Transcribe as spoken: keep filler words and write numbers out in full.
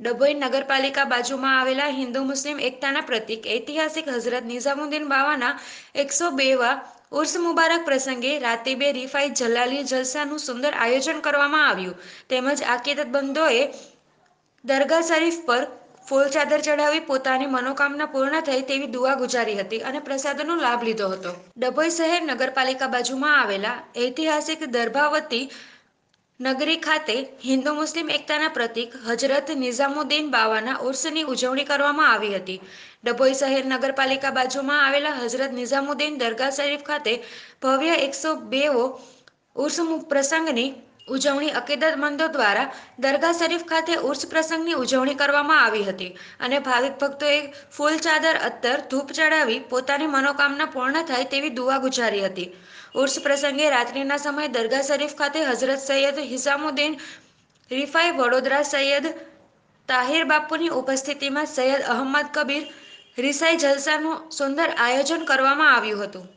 ડભોઈ નગરપાલિકા બાજુમાં આવેલા હિન્દુ મુસ્લિમ એકતાના પ્રતીક ઐતિહાસિક હઝરત નિઝામુદ્દીન બાવાના એકસો બેવા ઉર્સ મુબારક પ્રસંગે રાતીબે રીફાઈ જલાલી જલસાનું સુંદર આયોજન કરવામાં આવ્યું તેમજ આકીદતબંધોએ દરગાહ શરીફ પર ફૂલ ચાદર ચઢાવી પોતાની મનોકામના પૂર્ણ થઈ તેવી દુઆ ગુજારી હતી અને પ્રસાદનો લાભ લીધો હતો. ડભોઈ શહેર નગરપાલિકા બાજુમાં આવેલા ઐતિહાસિક દર્ભાવતી નગરી ખાતે હિન્દુ મુસ્લિમ એકતાના પ્રતીક હજરત નિઝામુદ્દીન બાવાના ઉર્સની ઉજવણી કરવામાં આવી હતી. ડભોઈ શહેર નગરપાલિકા બાજુમાં આવેલા હઝરત નિઝામુદ્દીન દરગાહ શરીફ ખાતે ભવ્ય એકસો બેવો ઉર્સ પ્રસંગની ઉજવણી અકીદતમંદો દ્વારા દરગાહ શરીફ ખાતે ઉર્સ પ્રસંગની ઉજવણી કરવામાં આવી હતી અને ભાવિક ભક્તોએ ફૂલ ચાદર અત્તર ધૂપ ચડાવી પોતાની મનોકામના પૂર્ણ થાય તેવી દુઆ ગુજારી હતી. ઉર્સ પ્રસંગે રાત્રિના સમયે દરગાહ શરીફ ખાતે હઝરત સૈયદ હિસામુદ્દીન રીફાઈ વડોદરા સૈયદ તાહિર બાપુની ઉપસ્થિતિમાં સૈયદ અહમદ કબીર રિસાઈ જલસાનું સુંદર આયોજન કરવામાં આવ્યું હતું.